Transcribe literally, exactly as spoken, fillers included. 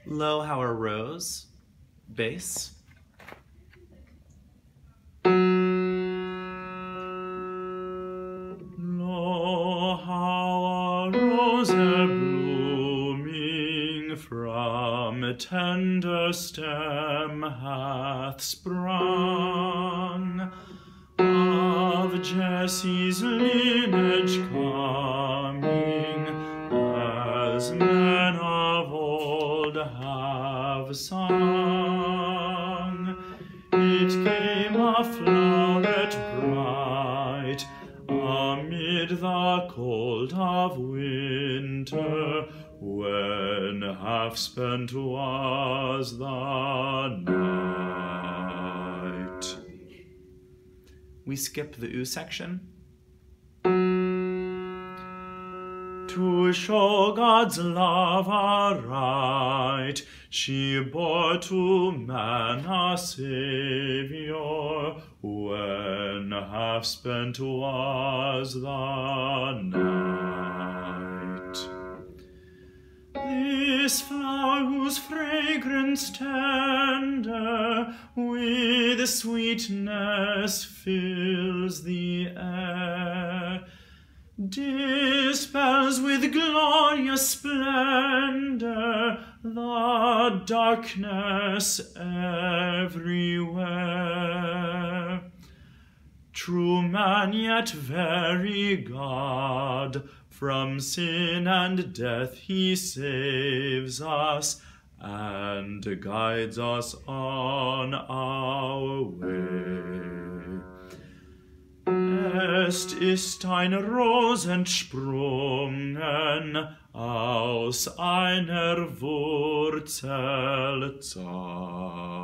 Low, how are rose? Bass. Lo, how a rose blooming from a tender stem hath sprung, of Jesse's lineage coming, as men of old have sung. It came a floweret bright amid the cold of winter, when half spent was the night. We skip the oo section. To show God's love aright, she bore to man a Saviour, when half spent was the night. This flower, whose fragrance tender with sweetness fills the air, dispels with glorious splendor the darkness everywhere. True man, yet very God, from sin and death he saves us, and guides us on our way. Est ist ein Ros entsprungen aus einer Wurzel zart.